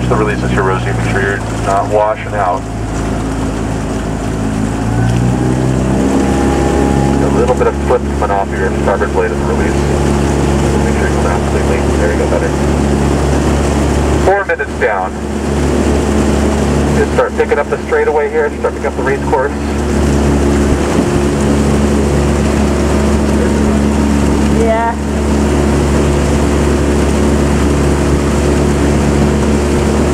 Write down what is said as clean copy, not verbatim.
Watch the releases here, Rosie. Make sure you're not washing out. A little bit of slip coming off your starboard blade of the release. Make sure you come out completely. There you go, better. 4 minutes down. Just start picking up the straightaway here. Start picking up the race course. Yeah.